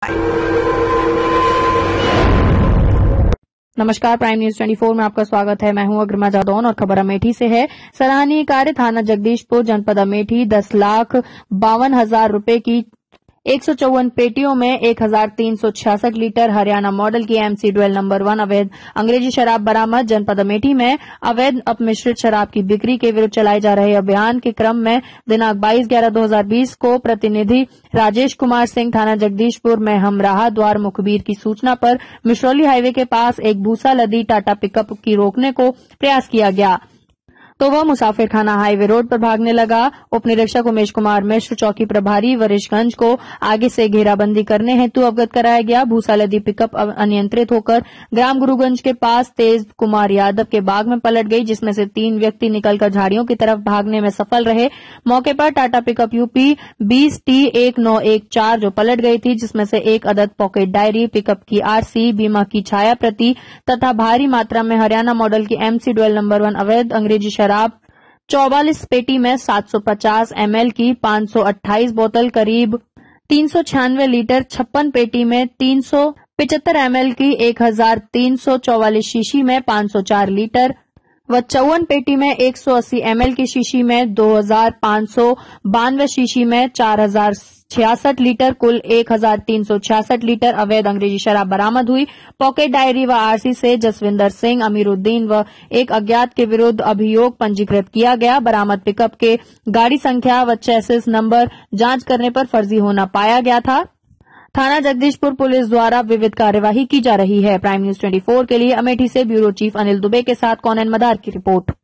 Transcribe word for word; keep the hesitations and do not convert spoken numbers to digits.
नमस्कार, prime news चौबीस में आपका स्वागत है। मैं हूं अग्रिमा जादौन और खबर अमेठी से है। सराहनीय कार्य थाना जगदीशपुर जनपद अमेठी दस लाख बावन हजार रूपये की एक सौ चौवन पेटियों में एक हजार तीन सौ छियासठ लीटर हरियाणा मॉडल की एमसी डुएल नंबर वन अवैध अंग्रेजी शराब बरामद। जनपद अमेठी में अवैध अपमिश्रित शराब की बिक्री के विरुद्ध चलाए जा रहे अभियान के क्रम में दिनांक बाईस ग्यारह दो हजार बीस को प्रतिनिधि राजेश कुमार सिंह थाना जगदीशपुर में हमराहा द्वार मुखबिर की सूचना पर मिश्रौली हाईवे के पास एक भूसा लदी टाटा पिकअप की रोकने को प्रयास किया गया तो वह मुसाफिर खाना हाईवे रोड पर भागने लगा। उप निरीक्षक उमेश कुमार मिश्र चौकी प्रभारी वरिशगंज को आगे से घेराबंदी करने हेतु अवगत कराया गया। भूसा लदी पिकअप अनियंत्रित होकर ग्राम गुरुगंज के पास तेज कुमार यादव के बाग में पलट गई, जिसमें से तीन व्यक्ति निकलकर झाड़ियों की तरफ भागने में सफल रहे। मौके पर टाटा पिकअप यूपी बीस टी एक नौ एक चार जो पलट गई थी, जिसमें से एक अदद पॉकेट डायरी, पिकअप की आरसी, बीमा की छाया प्रति तथा भारी मात्रा में हरियाणा मॉडल की एमसी डुएल नंबर वन अवैध अंग्रेजी शराब चौवालीस पेटी में सात सौ पचास एमएल की पांच सौ अट्ठाईस बोतल, करीब तीन सौ छियानवे लीटर, छप्पन पेटी में तीन सौ पिचहत्तर एमएल की एक हजार तीन सौ चौवालीस शीशी में पांच सौ चार लीटर व चौवन पेटी में एक सौ अस्सी एमएल की शीशी में दो हजार पांच सौ बानवे शीशी में चार हजार छियासठ लीटर, कुल एक हजार तीन सौ छियासठ लीटर अवैध अंग्रेजी शराब बरामद हुई। पॉकेट डायरी व आरसी से जसविंदर सिंह, अमीरुद्दीन व एक अज्ञात के विरुद्ध अभियोग पंजीकृत किया गया। बरामद पिकअप के गाड़ी संख्या व चेसिस नंबर जांच करने पर फर्जी होना पाया गया था। थाना जगदीशपुर पुलिस द्वारा विविध कार्यवाही की जा रही है। प्राइम न्यूज चौबीस के लिए अमेठी से ब्यूरो चीफ अनिल दुबे के साथ कौनैन मदार की रिपोर्ट।